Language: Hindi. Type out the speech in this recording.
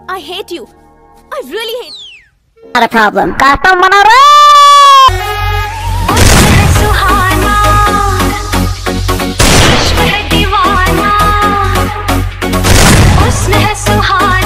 I hate you. I really hate. Not a problem. Custom Monterey! सुहाना इश्क है दीवाना हुस्न है सुहाना।